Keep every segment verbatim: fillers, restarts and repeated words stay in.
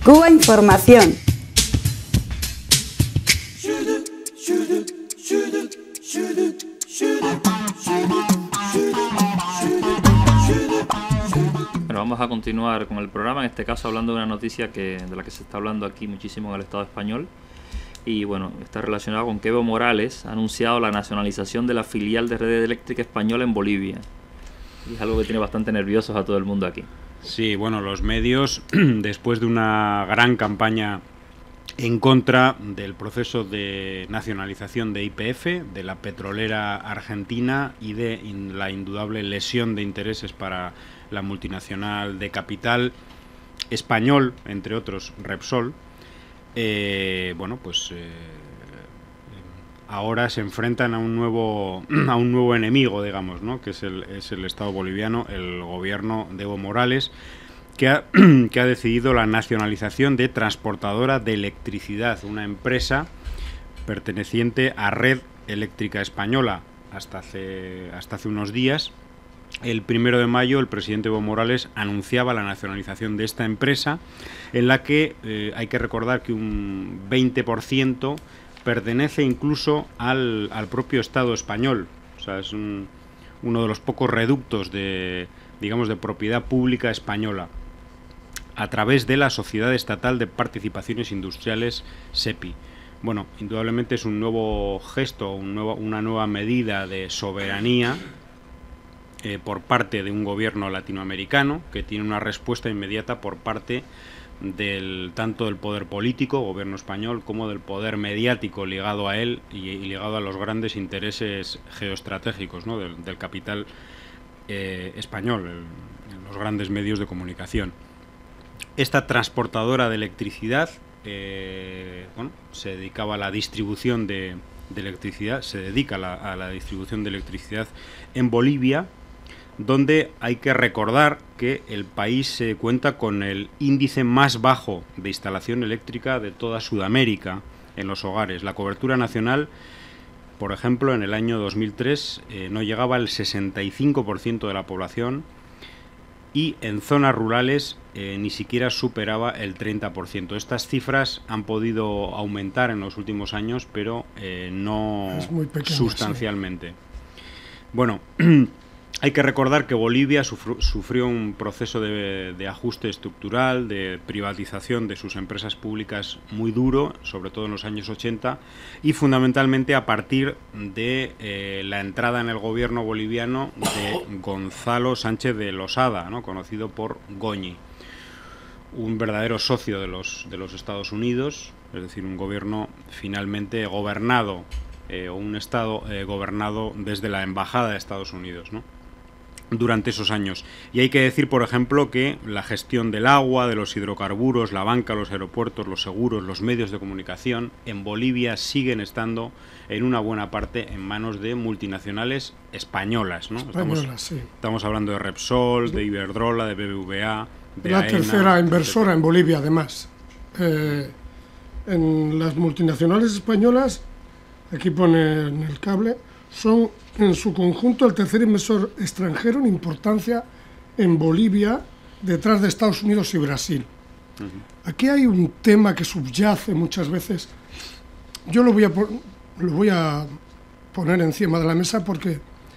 Cuba Información. Bueno, vamos a continuar con el programa, en este caso hablando de una noticia que, de la que se está hablando aquí muchísimo en el Estado español. Y bueno, está relacionado con que Evo Morales ha anunciado la nacionalización de la filial de Red Eléctrica Española en Bolivia. Y es algo que tiene bastante nerviosos a todo el mundo aquí. Sí, bueno, los medios, después de una gran campaña en contra del proceso de nacionalización de Y P F, de la petrolera argentina y de in, la indudable lesión de intereses para la multinacional de capital español, entre otros Repsol, eh, bueno, pues eh, ahora se enfrentan a un nuevo a un nuevo enemigo, digamos, ¿no? Que es el, es el Estado boliviano, el gobierno de Evo Morales, que ha, que ha decidido la nacionalización de Transportadora de Electricidad, una empresa perteneciente a Red Eléctrica Española. Hasta hace, hasta hace unos días, el primero de mayo, el presidente Evo Morales anunciaba la nacionalización de esta empresa, en la que eh, hay que recordar que un veinte por ciento pertenece incluso al, al propio Estado español. O sea, es un, uno de los pocos reductos de, digamos, de propiedad pública española, a través de la Sociedad Estatal de Participaciones Industriales, SEPI. Bueno, indudablemente es un nuevo gesto, un nuevo, una nueva medida de soberanía eh, por parte de un gobierno latinoamericano, que tiene una respuesta inmediata por parte del tanto del poder político, gobierno español, como del poder mediático ligado a él y, y ligado a los grandes intereses geoestratégicos, ¿no? del, del capital eh, español, el, los grandes medios de comunicación. Esta transportadora de electricidad eh, bueno, se dedicaba a la distribución de, de electricidad, se dedica a la, a la distribución de electricidad en Bolivia, donde hay que recordar que el país eh, cuenta con el índice más bajo de instalación eléctrica de toda Sudamérica en los hogares. La cobertura nacional, por ejemplo, en el año dos mil tres eh, no llegaba al sesenta y cinco por ciento de la población, y en zonas rurales eh, ni siquiera superaba el treinta por ciento. Estas cifras han podido aumentar en los últimos años, pero eh, no pequeño, sustancialmente. Sí. Bueno, hay que recordar que Bolivia sufrió, sufrió un proceso de, de ajuste estructural, de privatización de sus empresas públicas muy duro, sobre todo en los años ochenta, y fundamentalmente a partir de eh, la entrada en el gobierno boliviano de Gonzalo Sánchez de Losada, ¿no? Conocido por Goñi, un verdadero socio de los, de los Estados Unidos, es decir, un gobierno finalmente gobernado, eh, o un Estado eh, gobernado desde la Embajada de Estados Unidos, ¿no? Durante esos años. Y hay que decir, por ejemplo, que la gestión del agua, de los hidrocarburos, la banca, los aeropuertos, los seguros, los medios de comunicación en Bolivia siguen estando en una buena parte en manos de multinacionales españolas, ¿no? Españolas, estamos, sí. Estamos hablando de Repsol, sí. de Iberdrola, de B B V A, de la AENA, tercera inversora en Bolivia, además. Eh, en las multinacionales españolas, aquí pone en el cable, son en su conjunto el tercer inversor extranjero en importancia en Bolivia, detrás de Estados Unidos y Brasil. Uh-huh. Aquí hay un tema que subyace muchas veces. Yo lo voy, a lo voy a poner encima de la mesa porque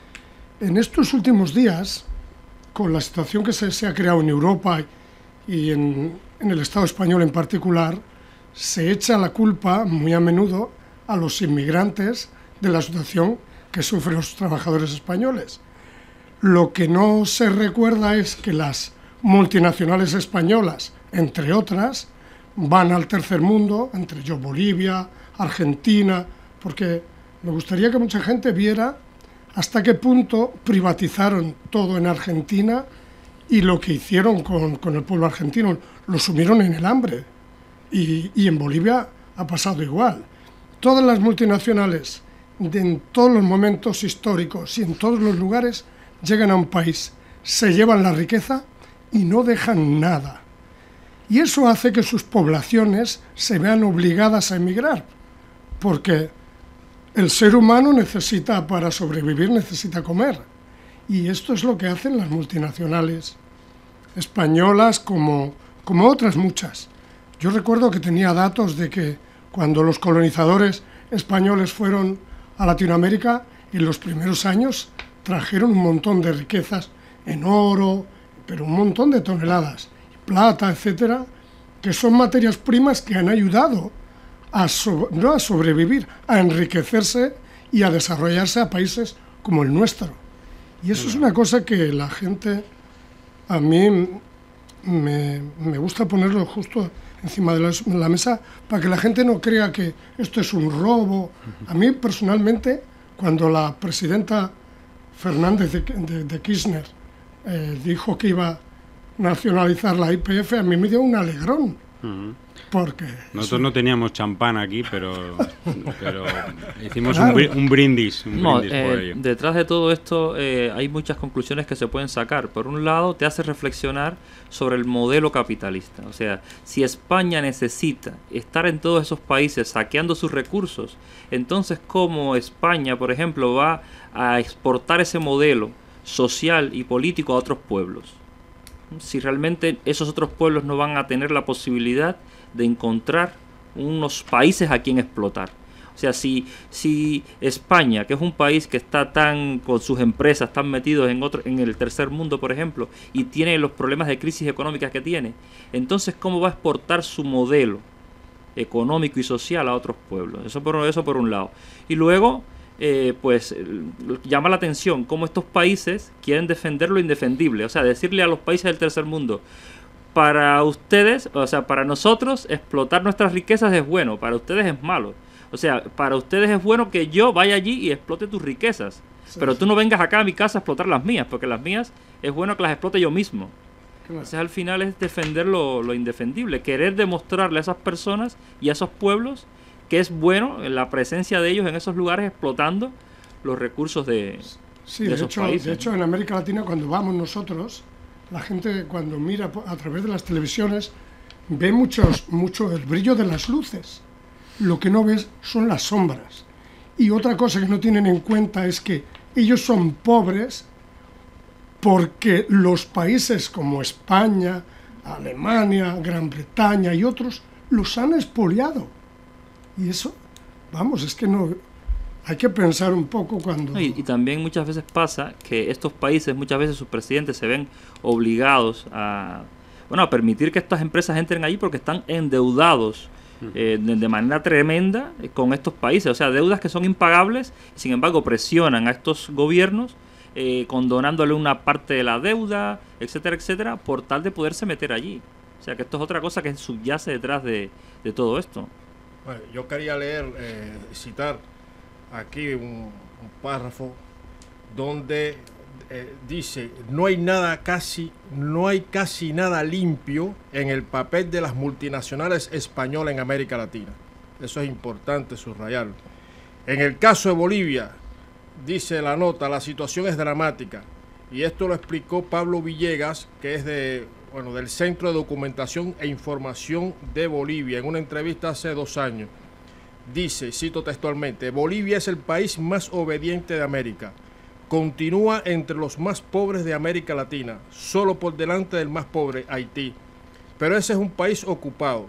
en estos últimos días, con la situación que se, se ha creado en Europa y en, en el Estado español en particular, se echa la culpa muy a menudo a los inmigrantes de la situación que sufren los trabajadores españoles. Lo que no se recuerda es que las multinacionales españolas, entre otras, van al tercer mundo, entre ellos Bolivia, Argentina, porque me gustaría que mucha gente viera hasta qué punto privatizaron todo en Argentina y lo que hicieron con, con el pueblo argentino, lo sumieron en el hambre. Y, y en Bolivia ha pasado igual. Todas las multinacionales, de, en todos los momentos históricos y en todos los lugares, llegan a un país, se llevan la riqueza y no dejan nada. Y eso hace que sus poblaciones se vean obligadas a emigrar, porque el ser humano necesita, para sobrevivir, necesita comer. Y esto es lo que hacen las multinacionales españolas, como, como otras muchas. Yo recuerdo que tenía datos de que cuando los colonizadores españoles fueron a Latinoamérica, en los primeros años trajeron un montón de riquezas en oro, pero un montón de toneladas, plata, etcétera, que son materias primas que han ayudado a so- no a sobrevivir, a enriquecerse y a desarrollarse a países como el nuestro. Y eso es una cosa que la gente, a mí me, me gusta ponerlo justo encima de la, de la mesa para que la gente no crea que esto es un robo. A mí personalmente, cuando la presidenta Fernández de, de, de Kirchner eh, dijo que iba a nacionalizar la Y P F, a mí me dio un alegrón. Uh-huh. Porque nosotros no teníamos champán aquí, pero, pero hicimos claro. un, un brindis, un no, brindis eh, por ello. Detrás de todo esto eh, hay muchas conclusiones que se pueden sacar. Por un lado, te hace reflexionar sobre el modelo capitalista. O sea, si España necesita estar en todos esos países saqueando sus recursos, entonces ¿cómo España, por ejemplo, va a exportar ese modelo social y político a otros pueblos? Si realmente esos otros pueblos no van a tener la posibilidad de encontrar unos países a quien explotar. O sea, si, si España, que es un país que está tan con sus empresas tan metidos en otro, en el tercer mundo, por ejemplo, y tiene los problemas de crisis económicas que tiene, entonces ¿cómo va a exportar su modelo económico y social a otros pueblos? Eso por, eso por un lado. Y luego, eh, pues llama la atención cómo estos países quieren defender lo indefendible. O sea, decirle a los países del tercer mundo: para ustedes, o sea, para nosotros explotar nuestras riquezas es bueno, para ustedes es malo. O sea, para ustedes es bueno que yo vaya allí y explote tus riquezas, sí, pero tú no vengas acá a mi casa a explotar las mías, porque las mías es bueno que las explote yo mismo. Claro. Entonces al final es defender lo, lo indefendible, querer demostrarle a esas personas y a esos pueblos que es bueno la presencia de ellos en esos lugares explotando los recursos de, sí, de, de esos hecho, países. De hecho, en América Latina, cuando vamos nosotros, la gente cuando mira a través de las televisiones ve muchos, mucho el brillo de las luces. Lo que no ves son las sombras. Y otra cosa que no tienen en cuenta es que ellos son pobres porque los países como España, Alemania, Gran Bretaña y otros los han expoliado. Y eso, vamos, es que no... Hay que pensar un poco cuando... Y, y también muchas veces pasa que estos países, muchas veces sus presidentes se ven obligados a, bueno, a permitir que estas empresas entren allí porque están endeudados eh, de, de manera tremenda eh, con estos países. O sea, deudas que son impagables, y sin embargo presionan a estos gobiernos eh, condonándole una parte de la deuda, etcétera, etcétera, por tal de poderse meter allí. O sea, que esto es otra cosa que subyace detrás de, de todo esto. Bueno, yo quería leer, eh, citar aquí un, un párrafo donde eh, dice: no hay nada casi, no hay casi nada limpio en el papel de las multinacionales españolas en América Latina. Eso es importante subrayarlo. En el caso de Bolivia, dice la nota, la situación es dramática. Y esto lo explicó Pablo Villegas, que es de, bueno, del Centro de Documentación e Información de Bolivia, en una entrevista hace dos años. Dice, cito textualmente: Bolivia es el país más obediente de América. Continúa entre los más pobres de América Latina, solo por delante del más pobre, Haití. Pero ese es un país ocupado.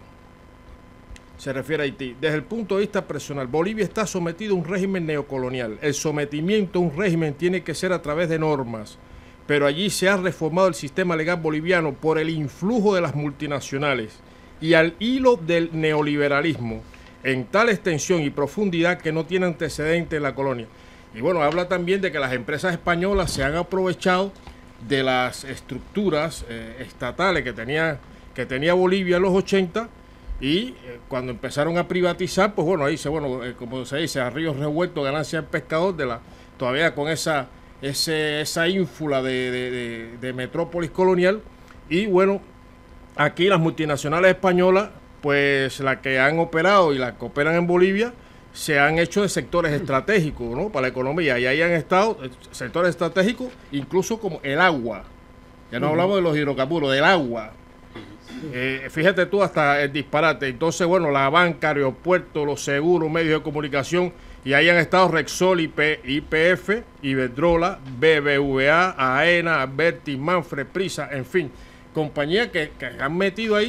Se refiere a Haití. Desde el punto de vista personal, Bolivia está sometido a un régimen neocolonial. El sometimiento a un régimen tiene que ser a través de normas, pero allí se ha reformado el sistema legal boliviano por el influjo de las multinacionales y al hilo del neoliberalismo, en tal extensión y profundidad que no tiene antecedente en la colonia. Y bueno, habla también de que las empresas españolas se han aprovechado de las estructuras eh, estatales que tenía, que tenía Bolivia en los ochenta, y eh, cuando empezaron a privatizar, pues bueno, ahí dice, bueno, eh, como se dice, a río revuelto, ganancia del pescador, de la, todavía con esa, ese, esa ínfula de, de, de, de metrópolis colonial. Y bueno, aquí las multinacionales españolas, pues las que han operado y las que operan en Bolivia, se han hecho de sectores estratégicos, ¿no?, para la economía, y ahí han estado sectores estratégicos, incluso como el agua. Ya no uh-huh. hablamos de los hidrocarburos, del agua. Eh, fíjate tú hasta el disparate. Entonces, bueno, la banca, aeropuertos, los seguros, medios de comunicación, y ahí han estado Rexol, I P F, Iberdrola, B B V A, AENA, Alberti, Manfred, Prisa, en fin, compañías que, que han metido ahí.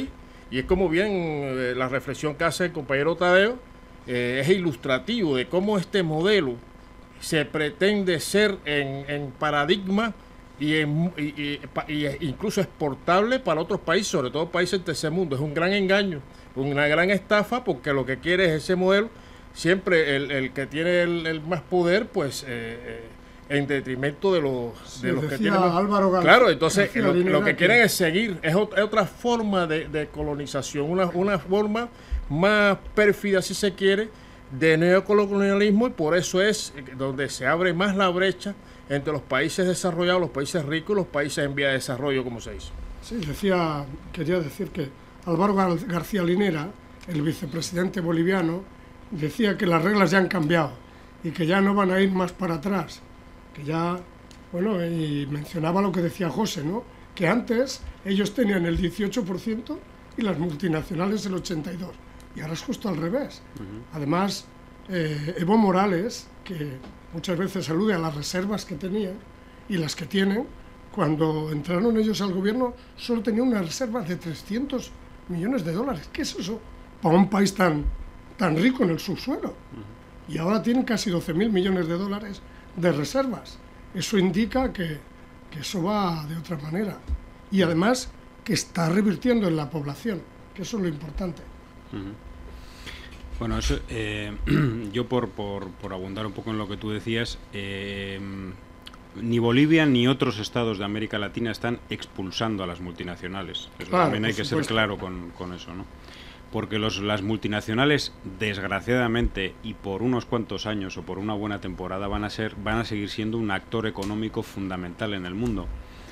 Y es como bien eh, la reflexión que hace el compañero Tadeo, eh, es ilustrativo de cómo este modelo se pretende ser en, en paradigma y, en, y, y, y incluso exportable para otros países, sobre todo países del tercer mundo. Es un gran engaño, una gran estafa, porque lo que quiere es ese modelo, siempre el, el que tiene el, el más poder, pues eh, en detrimento de los, sí, de los que decía tienen... Álvaro Gal Claro, entonces García lo, Linera lo que que- quieren es seguir, es, ot- es otra forma de, de colonización, una, una forma más pérfida, si se quiere, de neocolonialismo, y por eso es donde se abre más la brecha entre los países desarrollados, los países ricos y los países en vía de desarrollo, como se dice. Sí, decía, quería decir que Álvaro Gal- García Linera, el vicepresidente boliviano, decía que las reglas ya han cambiado y que ya no van a ir más para atrás, que ya, bueno, y mencionaba lo que decía José, ¿no? Que antes ellos tenían el dieciocho por ciento y las multinacionales el ochenta y dos por ciento, y ahora es justo al revés. Ujú. Además, eh, Evo Morales, que muchas veces alude a las reservas que tenían y las que tienen, cuando entraron ellos al gobierno solo tenía unas reservas de trescientos millones de dólares. ¿Qué es eso para un país tan, tan rico en el subsuelo? Y ahora tienen casi doce mil millones de dólares de reservas. Eso indica que, que eso va de otra manera. Y además que está revirtiendo en la población, que eso es lo importante. Ujú. Bueno, eso, eh, yo por, por, por abundar un poco en lo que tú decías, eh, ni Bolivia ni otros estados de América Latina están expulsando a las multinacionales. Eso Claro, también hay por que supuesto. ser claro con, con eso, ¿no? Porque los, las multinacionales, desgraciadamente, y por unos cuantos años o por una buena temporada, van a ser, van a seguir siendo un actor económico fundamental en el mundo.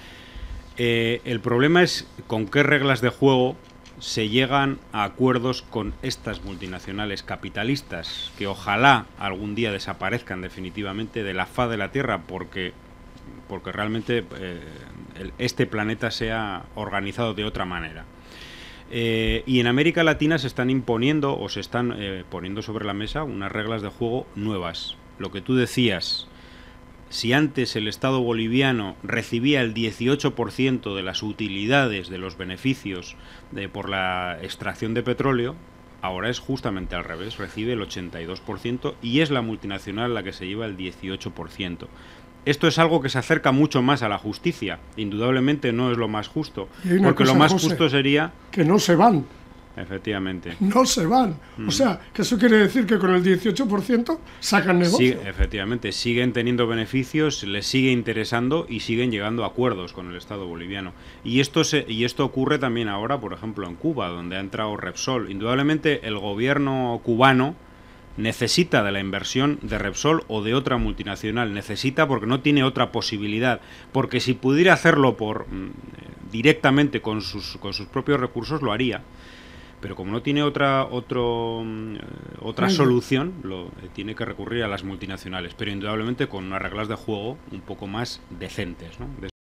Eh, el problema es con qué reglas de juego se llegan a acuerdos con estas multinacionales capitalistas, que ojalá algún día desaparezcan definitivamente de la faz de la Tierra, porque, porque realmente eh, el, este planeta sea organizado de otra manera. Eh, y en América Latina se están imponiendo o se están eh, poniendo sobre la mesa unas reglas de juego nuevas. Lo que tú decías, si antes el Estado boliviano recibía el dieciocho por ciento de las utilidades, de los beneficios de, por la extracción de petróleo, ahora es justamente al revés, recibe el ochenta y dos por ciento y es la multinacional la que se lleva el dieciocho por ciento. Esto es algo que se acerca mucho más a la justicia. Indudablemente no es lo más justo, Y hay una porque cosa, lo más José, justo sería... que no se van, Efectivamente. no se van. Mm. O sea, que eso quiere decir que con el dieciocho por ciento sacan negocio. Sí, efectivamente, siguen teniendo beneficios, les sigue interesando y siguen llegando a acuerdos con el Estado boliviano. Y esto se, y esto ocurre también ahora, por ejemplo, en Cuba, donde ha entrado Repsol. Indudablemente el gobierno cubano necesita de la inversión de Repsol o de otra multinacional, necesita porque no tiene otra posibilidad, porque si pudiera hacerlo por mm, directamente con sus, con sus propios recursos lo haría. Pero como no tiene otra otro, mm, otra Muy bien. solución, lo, eh, tiene que recurrir a las multinacionales, pero indudablemente con unas reglas de juego un poco más decentes, ¿no? De